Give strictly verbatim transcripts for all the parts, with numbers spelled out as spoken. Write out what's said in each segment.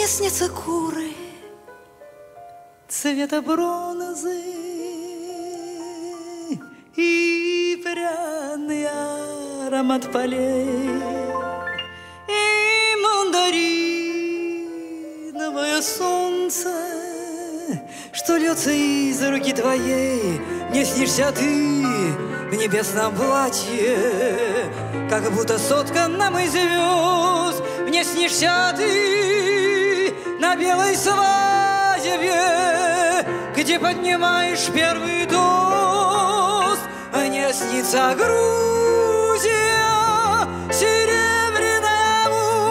Мне снятся куры цвета бронзы и пряный аромат полей, и мандариновое солнце, что льется из руки твоей. Мне снишься ты в небесном платье, как будто сотканном из звезд. Мне снишься ты на белой свадьбе, где поднимаешь первый тост. Мне снится Грузия, серебряная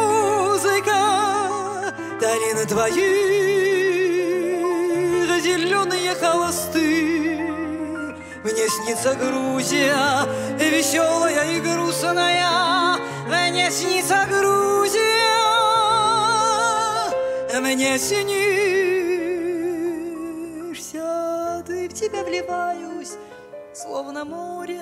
музыка, долины твои, зеленые холосты. Мне снится Грузия, веселая и грустная. Мне снится Грузия, мне снишься ты, в тебя вливаюсь, словно море.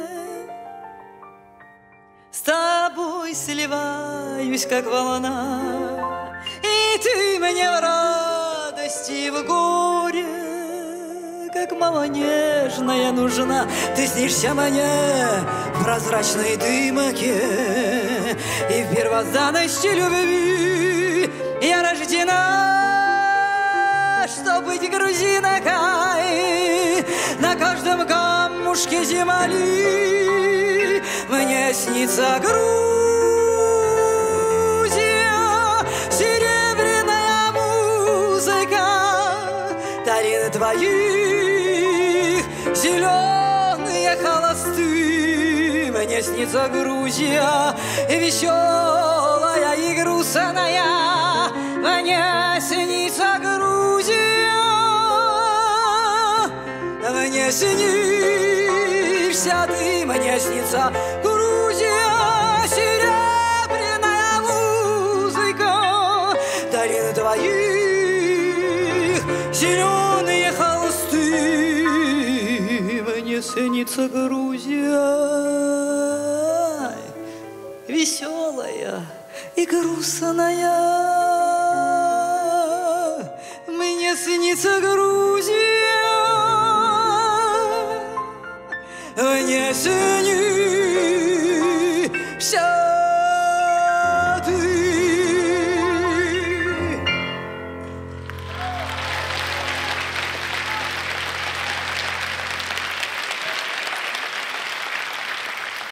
С тобой сливаюсь, как волна, и ты мне в радости и в горе, как мама нежная нужна. Ты снишься мне в прозрачной дымке, и в первозданности любви я рождена, чтоб быть грузинкой на каждом камушке земли. Мне снится Грузия, серебряная музыка, долины твоих, зеленые холосты. Мне снится Грузия, веселая и грустная. Мне снится Грузия, мне снишься ты. Мне снится Грузия, серебряная музыка, долины твоих, зеленые холсты. Мне снится Грузия, веселая и грустная. Мне снится Грузия, мне снится.